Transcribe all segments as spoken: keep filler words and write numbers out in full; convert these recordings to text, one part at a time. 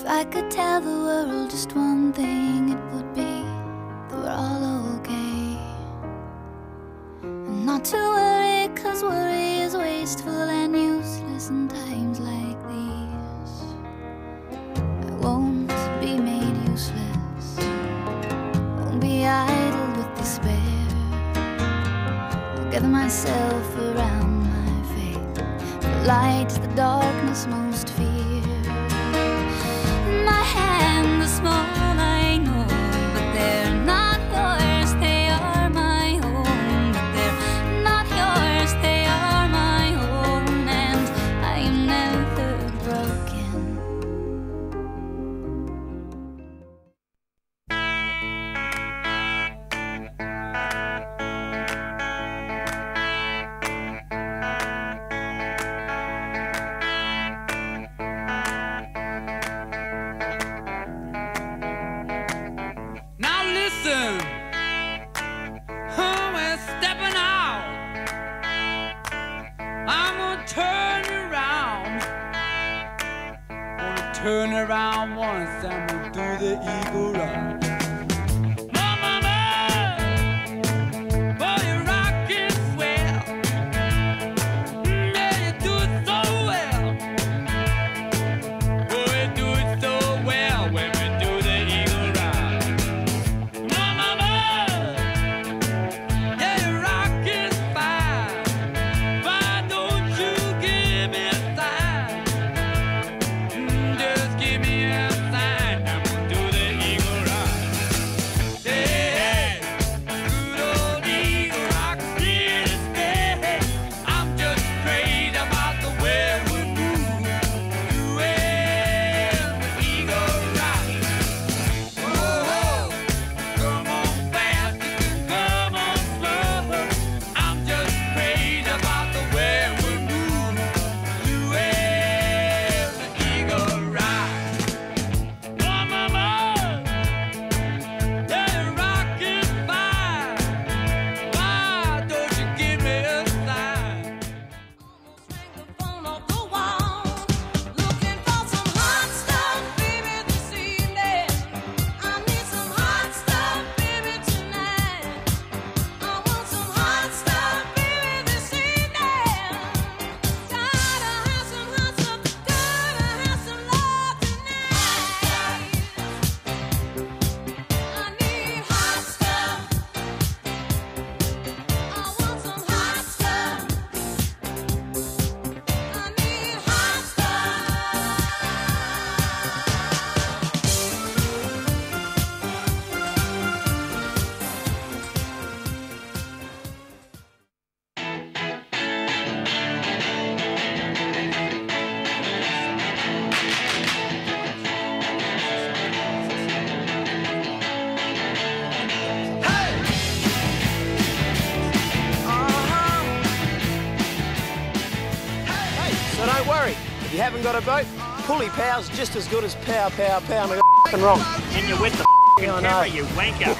I could tell the world just one thing, it would be that we're all okay. And not to worry, cause worry is wasteful and useless in times like these. I won't be made useless, won't be idle with despair. I'll gather myself around my faith, the light, the darkness most fear. My hand is small, I know, but they're not yours, they are my own. But they're not yours, they are my own, and I am never broken. Turn around once and we'll do the eagle run. So don't worry, if you haven't got a boat, pulley power's just as good as power, power, power. I'm f***ing wrong. And you're with the f***ing camera, you wanker.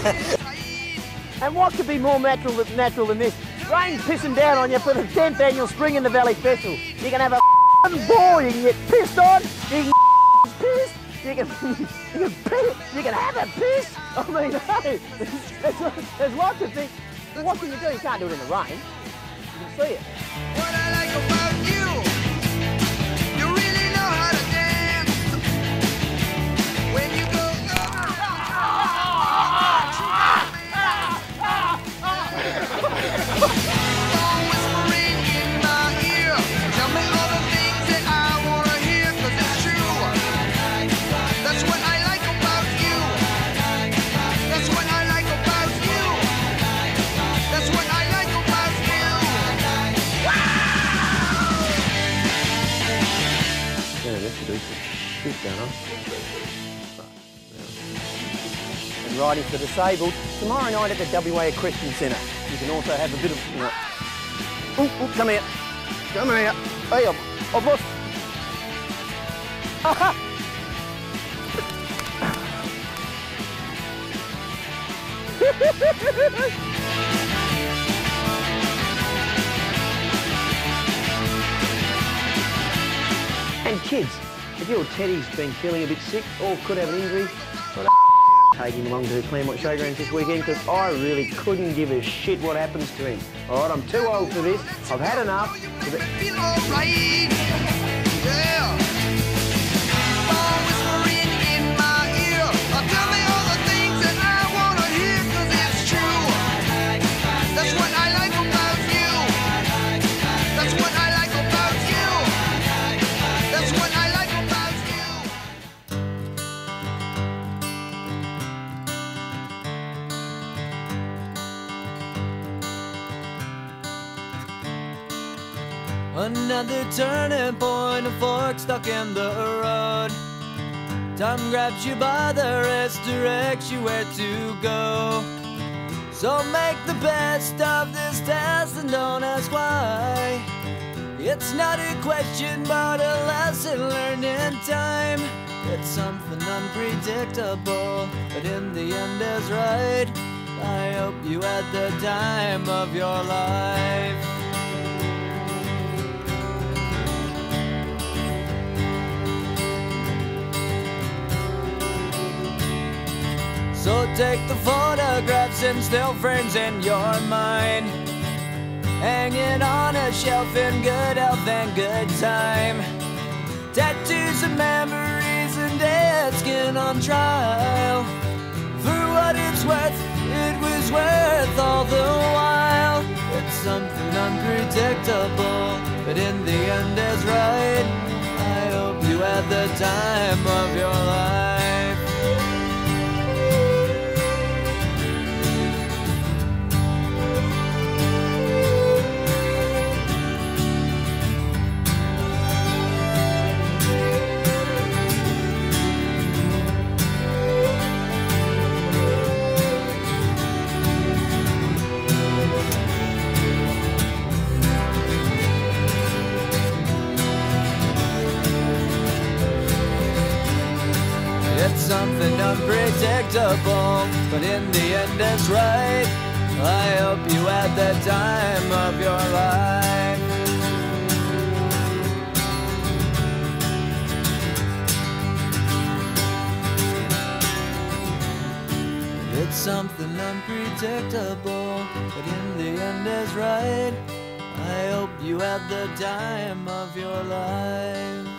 And what could be more natural than, natural than this? Rain pissing down on you for the tenth annual Spring in the Valley Festival. You can have a f***ing ball, you can get pissed on, you can pissed, you can, you can piss, you can have a piss. I mean, hey, there's, there's lots of things. But what can you do? You can't do it in the rain. You can see it. What I like about you, you really know how to dance. When you go, song whispering in my ear. Tell me all the things that I wanna hear, 'cause it's true. That's what I like about you. That's what I like about you. That's what I like about you. Yeah, that's a decent shit going on. And riding for disabled, tomorrow night at the W A Equestrian Centre. You can also have a bit of, you know... Ooh, ooh, come here. Come here. Hey, I've, I've lost... Aha! And kids, If your Teddy's been feeling a bit sick or could have an injury, well, taking him along to the Claremont Showgrounds this weekend because I really couldn't give a shit what happens to him. All right, I'm too old for this. I've had enough. Feel alright, yeah. Oh, whispering in my ear. Oh, tell me all the things that I wanna hear, 'cause it's true. That's what I like about you. That's what I like about you. That's what I like about you. Another turning point, a fork stuck in the road. Time grabs you by the wrist, directs you where to go. So make the best of this test and don't ask why. It's not a question but a lesson learned in time. It's something unpredictable, but in the end is right. I hope you had the time of your life. So take the photographs and still frames in your mind, hanging on a shelf in good health and good time. Tattoos of memories and dead skin on trial. For what it's worth, it was worth all the while. It's something unpredictable, but in the end is right. I hope you had the time of your life. It's something unpredictable, but in the end it's right. I hope you had the time of your life. It's something unpredictable, but in the end is right. I hope you had the time of your life.